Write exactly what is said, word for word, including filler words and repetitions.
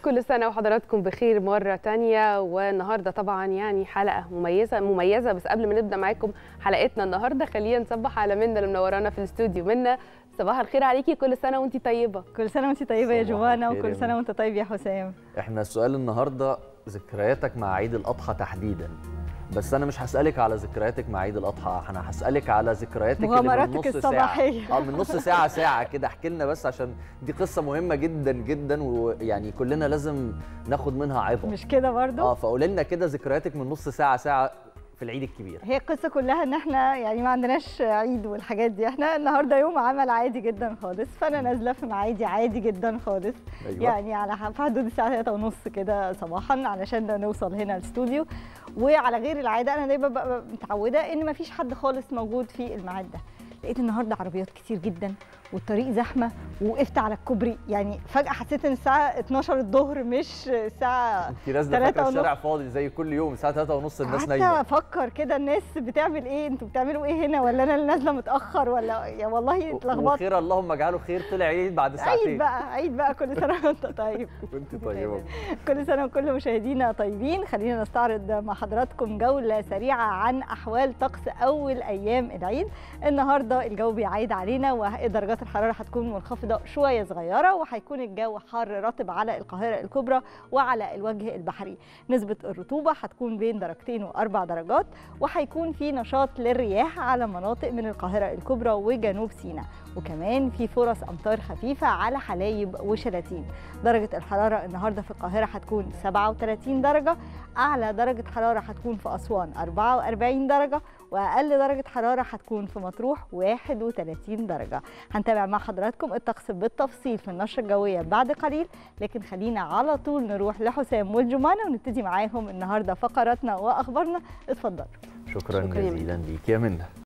كل سنة وحضراتكم بخير مرة تانية. والنهاردة طبعا يعني حلقة مميزة مميزة بس قبل ما نبدأ معاكم حلقتنا النهاردة خلينا نصبح على منى اللي منورانا في الاستوديو. منى صباح الخير عليكي، كل سنة وانتي طيبة. كل سنة وانتي طيبة يا جوانا، وكل سنة وانت طيب يا حسام. احنا السؤال النهاردة ذكرياتك مع عيد الأضحى تحديدا، بس أنا مش هسألك على ذكرياتك مع عيد الأضحى، أنا هسألك على ذكرياتك مغامراتك الصباحية. اه من نص ساعة ساعة كده، احكي لنا بس عشان دي قصة مهمة جدا جدا، ويعني كلنا لازم ناخد منها عبرة. مش كده برضو؟ اه فقولي لنا كده ذكرياتك من نص ساعة ساعة في العيد الكبير. هي القصة كلها ان احنا يعني ما عندناش عيد والحاجات دي، احنا النهارده يوم عمل عادي جدا خالص، فانا نازلة في معادي عادي جدا خالص. أيوة. يعني على في حدود الساعة ثلاثة ونص كده صباحا علشان نوصل هنا الاستوديو، وعلى غير العادة انا دايما ببقى متعودة ان ما فيش حد خالص موجود في الميعاد ده. لقيت النهارده عربيات كتير جدا والطريق زحمه، ووقفت على الكوبري، يعني فجأة حسيت ان الساعة اتناشر الظهر مش الساعة انت نازله فاكره الشارع فاضي زي كل يوم الساعة ثلاثة ونص الناس نايمه. قعدت افكر كده الناس بتعمل ايه، انتوا بتعملوا ايه هنا، ولا انا اللي نازله متأخر، ولا يا والله اتلخبطت. وخير اللهم اجعله خير، طلع عيد بعد ساعتين. عيد بقى عيد بقى كل سنة وانت طيب. وانت طيبه. كل سنة وكل مشاهدينا طيبين. خلينا نستعرض مع حضراتكم جولة سريعة عن احوال طقس اول ايام العيد. النهارده الجو بيعيد علينا ودرجات الحرارة هتكون منخفضة شوية صغيرة، وهيكون الجو حار رطب على القاهرة الكبرى وعلى الوجه البحري. نسبة الرطوبة هتكون بين درجتين وأربع درجات، وهيكون في نشاط للرياح على مناطق من القاهرة الكبرى وجنوب سيناء، وكمان في فرص أمطار خفيفة على حلايب وشلاتين. درجة الحرارة النهاردة في القاهرة هتكون سبعة وثلاثين درجة، أعلى درجة حرارة هتكون في أسوان أربعة وأربعين درجة، وأقل درجة حرارة هتكون في مطروح واحد وثلاثين درجة. هنتابع مع حضراتكم الطقس بالتفصيل في النشرة الجوية بعد قليل، لكن خلينا على طول نروح لحسام والجمانة ونبتدي معاهم النهاردة فقراتنا وأخبارنا. اتفضلوا. شكرا, شكرا جزيلا ليك يا منى.